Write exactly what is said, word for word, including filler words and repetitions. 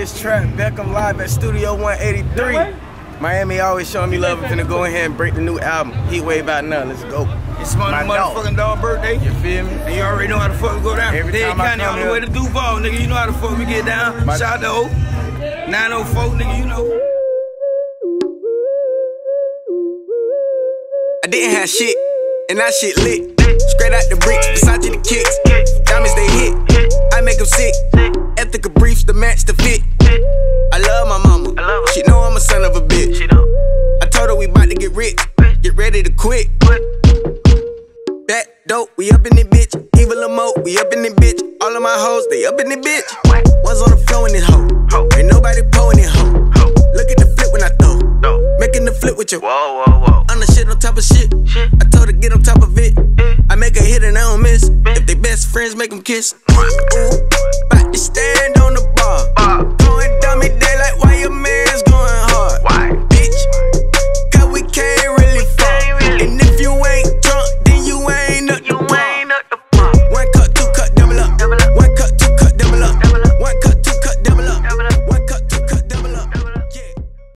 It's Trap Beckham live at Studio one eighty-three. Miami always showing me love. I'm finna go in here and break the new album, Heat Wave out now. Let's go. It's my, my motherfucking dog birthday. You feel me? And you already know how the fuck we go down. Every Dead time I County come all the here, way to Duval, nigga. You know how the fuck we get down. My Shout out to O. nine oh four, nigga, you know. I didn't have shit, and that shit lit. Straight out the bricks, Versace the kicks. Diamonds they hit, I make them sick. Ethical briefs to match the fit. I love my mama, she know I'm a son of a bitch. I told her we bout to get rich, get ready to quit. That dope, we up in this bitch. Evil Lamo, we up in this bitch. All of my hoes, they up in this bitch. One's on the floor in this hoe, ain't nobody pulling this hoe. Look at the flip when I throw, making the flip with you. Whoa, whoa, whoa. I'm the shit on top of shit. I told her get on top of it. I make a hit and I don't miss. If they best friends, make them kiss. Ooh.